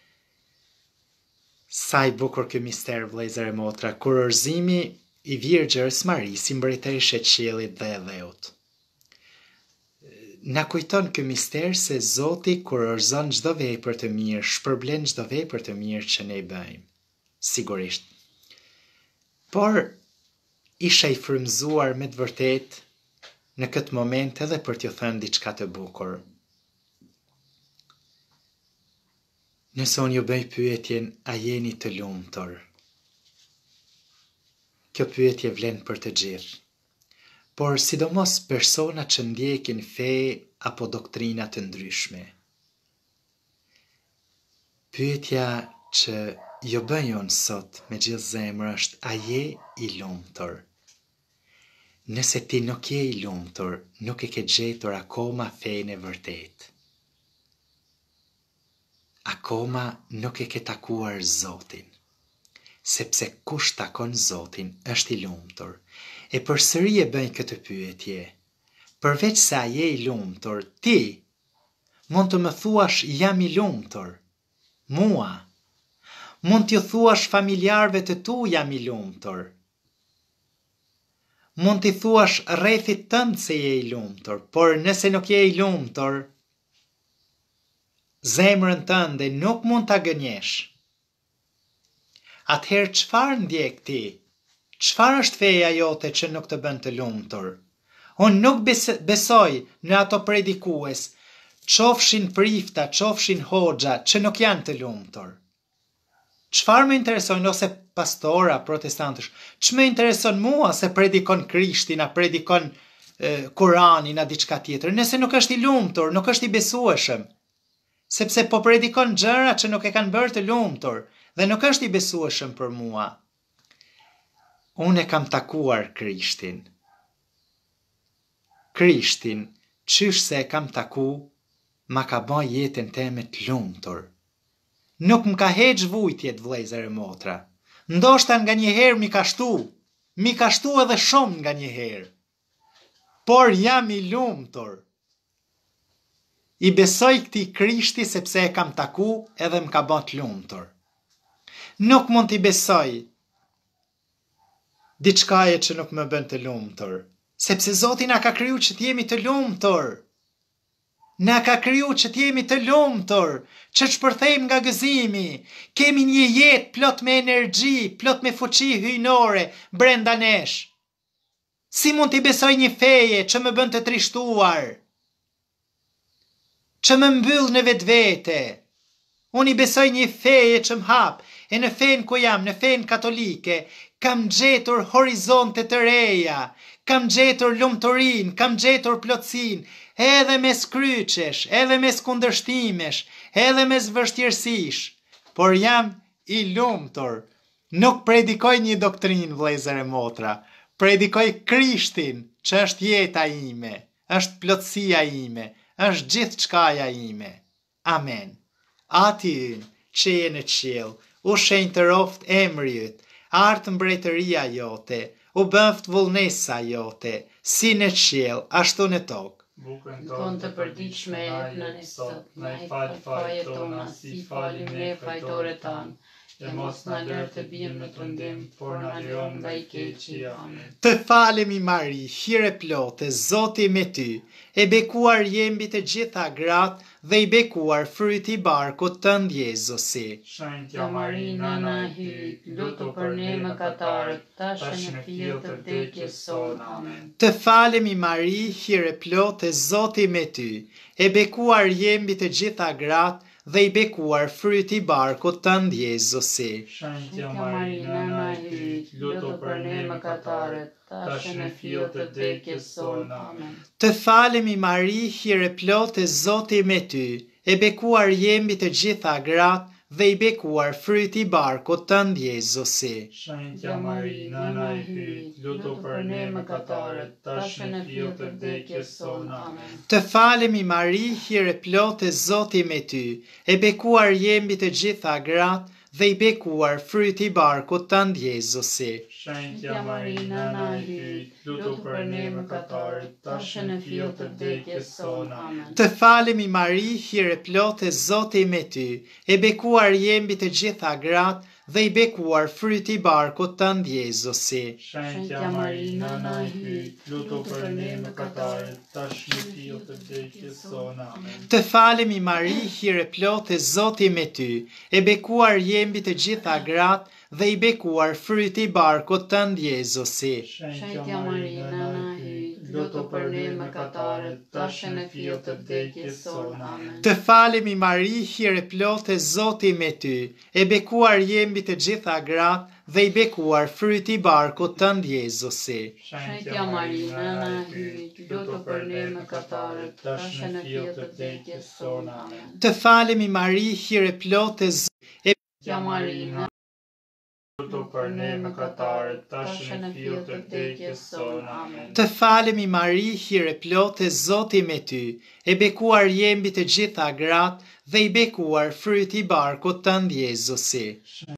Sa i bukur ky mister, vëllezër e motra, kur orzimi i Virgjës Marisë, mbretëreshe e qiellit dhe e dheut. Na kujton ky mister se Zoti kur orzon çdo vepër të mirë, shpërblen çdo vepër të mirë që ne i bëjmë. Sigurisht. Por isha i frymëzuar me të vërtet në këtë moment edhe për t'ju thënë diçka të bukur. Nëse unë ju bëj pyetjen, a jeni të lumtur? Kjo pyetje vlen për të gjithë. Por sidomos persona që ndjekin fe apo doktrina të ndryshme. Pyetja që jo bëj unë sot me gjithë zemër është, a je i lumtur? Nëse ti nuk je i lumtur, nuk e ke gjetur akoma fenë e vërtet. Akoma nuk e ke takuar Zotin. Sepse kush takon Zotin është i lumtur. E përsëri e bëj këtë pyetje. Përveç se a je i lumtur, ti mund të më thuash jam i lumtur. Mua. Mund t'ju thuash familjarëve të tu jam i lumtur. Mund t'i thuash rrethit tënd se je i lumtur, por nëse nuk je i lumtur, zemrën tënde nuk mund t'a gënjesh. Atëherë çfarë ndjek ti? Çfarë është feja jote që nuk të bën të lumtur? Unë nuk besoj në ato predikues, qofshin prifta, qofshin hoxha, që nuk janë të lumtur. Çfarë më intereson ose pastora, protestantësh? Ç'më intereson mua se predikon Krishtin, a predikon Kuranin, a diçka tjetër? Nëse nuk është i lumtur, nuk është i besueshëm. Sepse po predikon gjëra që nuk e kanë bërë të lumtur dhe nuk është i besueshëm për mua. Unë e kam takuar Krishtin. Krishtin, qysh se e kam taku, ma ka bën jetën teme të lumtur. Nuk më ka heq vujtjet, vëllezër e motra. Ndoshta nga një herë mi ka shtu edhe shumë nga një herë. Por jam i lumtur. I besoj këtij Krishti sepse e kam taku edhe më ka bën të lumtur. Nuk mund t'i besoj diçkaje që nuk më bën të lumtur, sepse Zoti na ka kriju që t'jemi të lumtur. Na ka kriju që t'jemi të lumtur, që shpërthejmë nga gëzimi, kemi një jetë plot me energji, plot me fuqi hyjnore brenda nesh. Si mund t'i besoj një feje që më bën të trishtuar, që më mbyll në vetvete? Unë i besoj një feje që më hap, e në fen ku jam, në fen katolike, kam gjetur horizonte të reja, kam gjetur lumturin, kam gjetur plotësin, edhe mes kryqesh, edhe mes kundërshtimesh, edhe mes vështirësish, por jam i lumtur. Nuk predikoj një doktrinë, vëllezër e motra, predikoj Krishtin, që është jeta ime, është plotësia ime, është gjithë çkaja ime. Amen. Ati ynë, që je në qiell, u shenjë të roft emri yt, artë mbretëria jote, u bëft vullnesa jote, si në qiell, ashtu në tokë. Bukën tonë të përditshme e në sot, na i falë fajet tona, si falim ne fajtore tanë, e mos na lër të bijmë në trëndim, por na liron nga i keqi. Amen. Të falemi Mari, hire plote, Zoti me ty, e bekuar jembi të gjitha gratë dhe i bekuar fryti i barkut tënd Jezusi. Shenjtja Mari, nana e hyjt, lutu për ne mëkatarët, tash në fill të vdekjes sonë. Amen. Të falemi Mari, hire plote, Zoti me ty, e bekuar jembi të gjitha gratë dhe i bekuar fryti i barkut tënd Jezusi. Shenjtja Mari, nana e hyjt, lutu për ne mëkatarët, tash në fill të vdekjes sonë. Amen. Të falemi Mari, hire plote, Zoti me ty, e bekuar jembi të gjitha gratë dhe I bekuar fryti I barkut tënd Jezusi. Shenjtja Mari, nëna e hyjt, lutu për ne mëkatarët, tash në fill të vdekjes sonë. Amen. Të falemi Mari, hire plotë Zoti me ty, e bekuar jemi të gjitha gratë dhe I bekuar fryti I barkut tënd Jezusi. Shenjtja Mari, nëna e hyjt, lutu për ne mëkatarët, tash në fill të vdekjes sonë. Amen. Të falemi Mari, hire plotë Zoti me ty, e bekuar jemi të gjitha gratë dhe I bekuar fryti I barkut tënd Jezusi. Shenjtja Mari, nëna e hyjt, lutu për ne mëkatarët, tash në fill të vdekjes sonë. Amen. Të falemi Mari, hire plotë Zoti me ty, e bekuar jemi të gjitha gratë dhe I bekuar fryti I barkut tënd Jezusi. Shenjtja Mari, nëna e hyjt, lutu për ne mëkatarët, tash në fill të vdekjes sonë. Amen. Të falemi Mari, hire plotë Zoti me ty, e bekuar jemi të gjitha gratë dhe I bekuar fryti I barkut tënd Jezusi. Shenjtja Mari, nëna e hyjt, lutu për ne mëkatarët, tash në fill të vdekjes sonë. Amen. Të falemi Mari, hire plotë Shenjtja Mari, nëna lutu për ne mëkatarët, tash në fill të vdekjes sonë. Amen. Të falemi Mari, hire plotë Zoti me ty, e bekuar jemi të gjitha gratë dhe I bekuar fryti I barkut tënd Jezusi.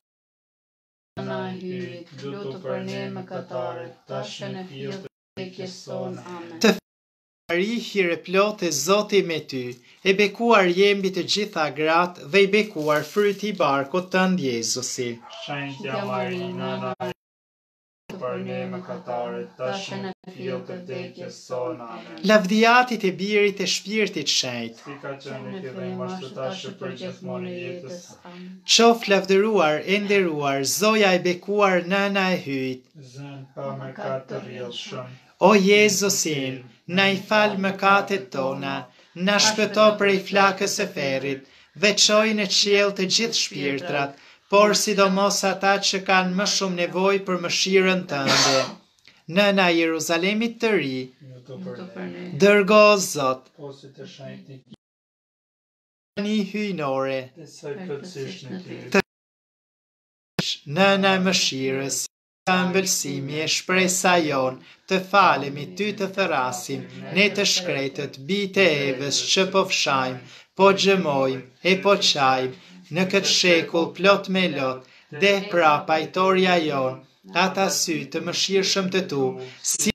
Nëna e hyjt, lutu për ne mëkatarët, tash në fill të vdekjes sonë. Amen. Të Mari, hire plotë Zoti me ty, e bekuar jemi të gjitha gratë dhe I bekuar fryti I barkut tënd Jezusi. Shenjtja Mari, nëna e hyjt, për ne mëkatarët, tash në fill të vdekjes sonë. Amen. Lavdiatit e Birit e Shpirtit Shenjtë, Si ka qenë në fillim, ashtu tash e për gjithmonë e jetës. qof lavdëruar e nderuar Zoja e bekuar nëna e hyjt. Zën pa mëkat të rrjedhshëm. O Jezusim, na I fal mëkatet tona, na shpëto prej flakës së ferrit, dhe çoj në qiell të gjithë shpirtrat, por sidomos ata që kanë më shumë nevojë për mëshirën tënde. Nëna e Jeruzalemit të ri, Lutu për ne. dërgo Zot, Posi të shenjtë një hyjnore, e saj plotësisht në ty. nëna e mëshirës, ëmbëlsimi e shpresa jon, të falemi ty të thërasim, ne të shkretët, bitë e Evës që po fshajmë, po gjëmojmë e po qajmë, në këtë shekull plot me lot, dhe pra pajtoria jon, ata sy të mëshirshëm të tu, si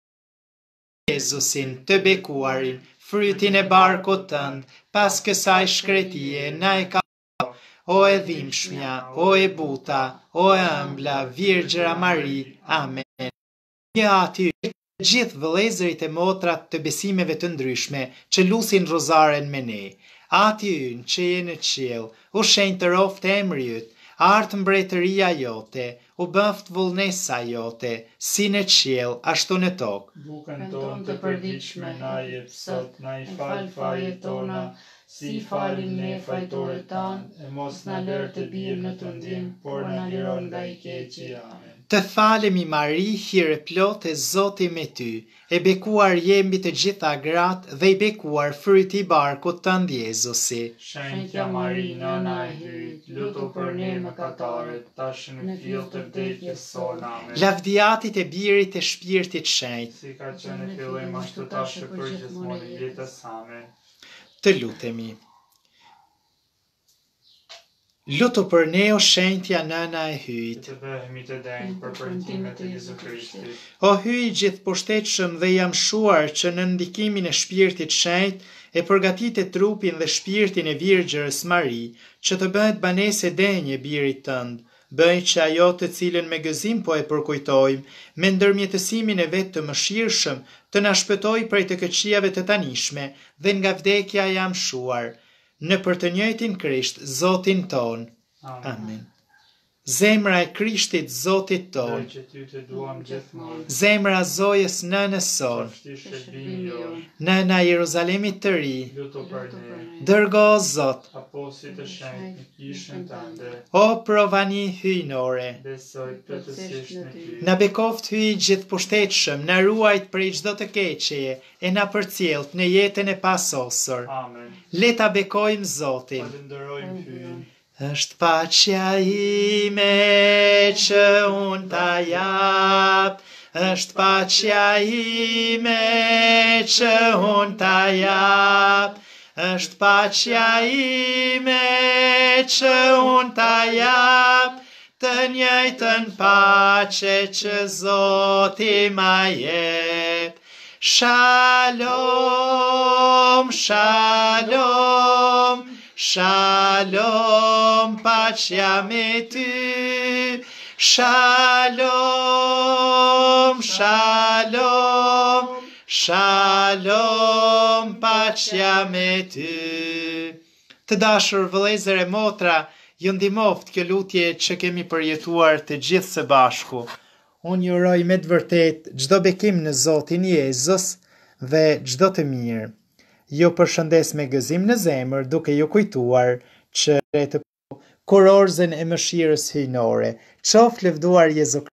Jezusin të bekuarin, frytin e barkut tënd, pas kësaj shkretie, na e ka o e dhimbshmja, o e buta, o e ëmbla, Virgjëra Mari, amen. Një aty, gjithë vëllezërit e motrat të besimeve të ndryshme që lusin rozaren me ne, ati ynë që je në qiell, u shenjë të roftë emri yt, artë mbretëria jote, u bëft vullnesa jote, si në qiell, ashtu në tokë. Bukën tonë të përditshme na jep sot, na I fal fajet tona, si falim ne fajtorët tanë, e mos na lër të bijmë në tundim, por na liron nga I keqi. Amen. Të falemi Mari, hire plotë Zoti me ty, e bekuar jemi të gjitha gratë dhe I bekuar fryti I barkut tënd Jezusi. Shenjtja Mari, nëna e hyjt, lutu për ne mëkatarët, tash në fill të vdekjes sonë. Amen. Lavdiatit e Birit e Shpirtit Shenjtë, Si ka qenë në fillim, ashtu tash e për gjithmonë e jetës. Amen. të lutemi. Lutu për ne o shenjtja nëna e hyjt. Të bëhemi të denjë për përndimet e Jezu Krishtit. O hyj gjithë pushtetshëm dhe jam shuar që në ndikimin e Shpirtit Shenjtë e përgatitet trupin dhe shpirtin e Virgjërës Mari, që të bëhet banese denjë birit tënd. Bëj që ajo të cilën me gëzim po e përkujtojmë, me ndërmjetësimin e vetë të mëshirshëm, të na shpëtoj prej të këqijave të tanishme dhe nga vdekja jam shuar, në për të njëjtin Krisht, Zotin ton. Amen. Zemra e Krishtit, Zotit ton. Dhe që ty të duam gjithmonë. Zemra Zojës nënës son. Qoftish shërbimi jon. Nëna e Jeruzalemit të ri. Lutu për ne. Dërgo Zot. Apo si të shenjtë në kishën tënde. O provani hyjnore. Besoj plotësisht në ty. Na bekoft hyj gjithë pushtetshëm, na ruajt prej çdo të keqeje e na përcjellt në jetën e pasosur. Amen. Le ta bekojmë Zotin. Falenderojmë ty. Është paqja ime që unë ta jap, është paqja ime që unë ta jap, është paqja ime që unë ta jap, të njëjtën pace që Zoti ma jep. Shalom, shalom, shalom, paqja me ty. Shalom, shalom, shalom, paqja me ty. Të dashur vëllezër e motra, ju ndihmoft kjo lutje që kemi përjetuar të gjithë së bashku. Unë ju uroj me të vërtet çdo bekim në Zotin Jezus dhe çdo të mirë. Ju përshëndes me gëzim në zemër duke ju kujtuar që të kurorzën e mëshirës hyjnore. Qof lëvduar Jezu